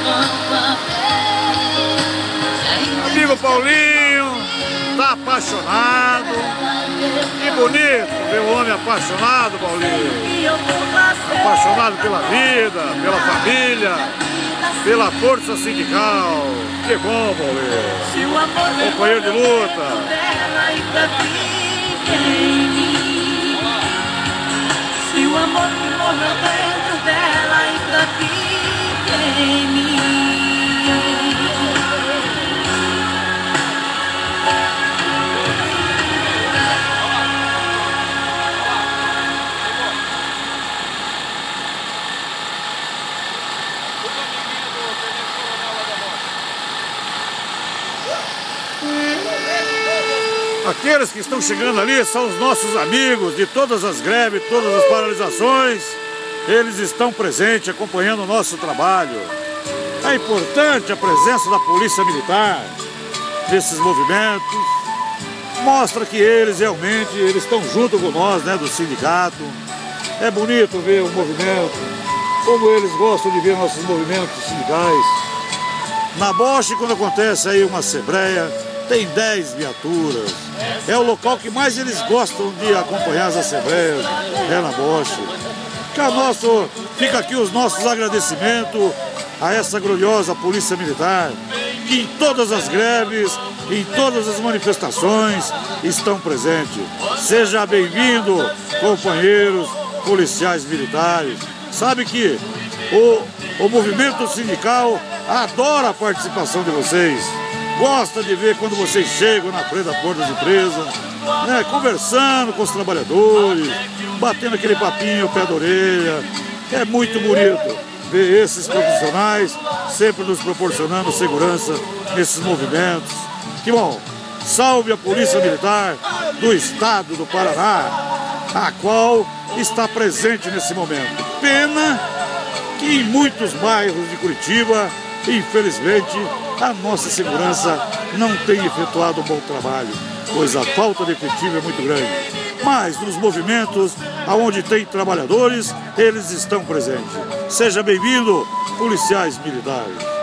Amigo Paulinho, tá apaixonado. Que bonito ver um homem apaixonado, Paulinho. Apaixonado pela vida, pela família, pela força sindical. Que bom, Paulinho. Companheiro de luta. Se o amor que morreu dentro dela ainda fica em mim. Aqueles que estão chegando ali são os nossos amigos de todas as greves, todas as paralisações. Eles estão presentes, acompanhando o nosso trabalho. É importante a presença da Polícia Militar nesses movimentos. Mostra que eles realmente estão junto com nós, né, do sindicato. É bonito ver o movimento, como eles gostam de ver nossos movimentos sindicais. Na Bosch, quando acontece aí uma assembleia, tem 10 viaturas. É o local que mais eles gostam de acompanhar as assembleias, é na Bosch. Fica aqui os nossos agradecimentos a essa gloriosa Polícia Militar, que em todas as greves, em todas as manifestações estão presentes. Seja bem-vindo, companheiros policiais militares. Sabe que o movimento sindical adora a participação de vocês. Gosta de ver quando vocês chegam na frente da porta da empresa, né, conversando com os trabalhadores, batendo aquele papinho ao pé da orelha. É muito bonito ver esses profissionais sempre nos proporcionando segurança nesses movimentos. Que bom! Salve a Polícia Militar do Estado do Paraná, a qual está presente nesse momento. Pena que em muitos bairros de Curitiba, infelizmente, a nossa segurança não tem efetuado um bom trabalho, pois a falta de efetivo é muito grande. Mas nos movimentos onde tem trabalhadores, eles estão presentes. Seja bem-vindo, policiais militares.